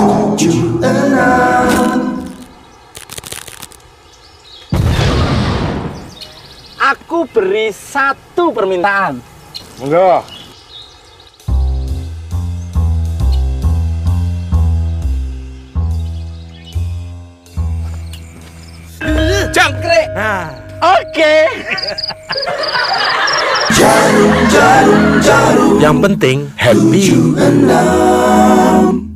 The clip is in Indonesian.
Aku beri satu permintaan. Monggo. Jangkrik. Nah. Oke. Yang penting happy.